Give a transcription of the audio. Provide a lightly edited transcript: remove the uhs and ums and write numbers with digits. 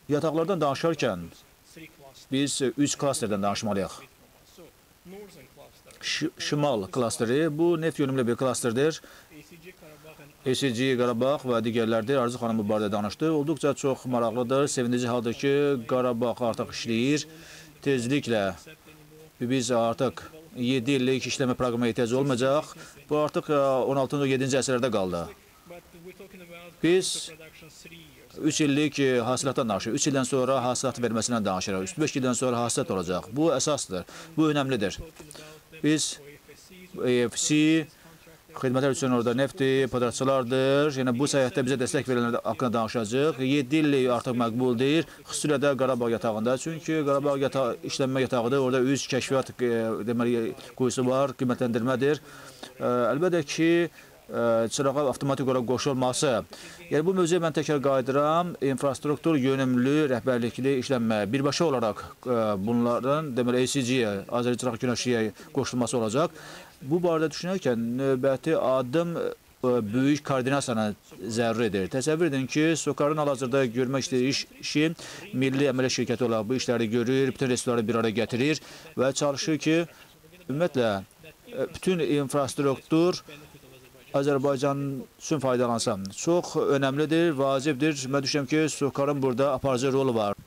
Yataqlardan danışarkən biz 3 klasterdən danışmalıyıq. Şimal klasteri, bu neft yönümlü bir klasterdir. ACG, Qarabağ və digərlərdir. Arzu xanım bu barədə danışdı. Olduqca çox maraqlıdır. Sevindirici haldır ki, Qarabağ artıq işləyir. Tezliklə biz artıq 7 illik işləmə proqramına ehtiyac olmayacaq. Bu artıq 16-17-ci əsrlərdə qaldı. Biz 3 illik hasilatdan danışırıq. 3 ildən sonra hasilat verməsindən danışırıq. 3-5 ildən sonra hasilat olacaq. Bu əsasdır. Bu önəmlidir. Biz EFC, xidmətlər üçün orada nefti, padarçılardır. Yəni, bu səyahətdə bizə dəstək verilənlər haqqında danışacaq. 7 illik artıq məqbuldur. Xüsusilə də Qarabağ yatağında. Çünki Qarabağ işlənmə yatağıdır. Orada üz kəşfiyyat quyusu var, qiymətləndirmədir. Əlbəttə ki, çırağa avtomatik olaraq qoşulması. Yəni, bu mövzuya mən təkrar qayıdıram. İnfrastruktur yönümlü, rəhbərlikli işlənmə. Birbaşa olaraq bunların, deməli, ACG-yə, Azəri Çıraq Günəşiyə qoşulması olacaq. Bu barədə düşünərkən növbəti adım böyük koordinasiyanı zəruridir. Təsəvvür edin ki, SOCAR-ın hal-hazırda görmək istədiyi işi milli əməliyyat şirkəti olaraq bu işləri görür, bütün resursları bir araya gətirir və çalışır ki, ümumiyyətlə, bütün infrastruktur Azərbaycan üçün faydalansın. Çox önəmlidir, vacibdir. Mən düşünürəm ki, SOCAR-ın burada aparıcı rolu var.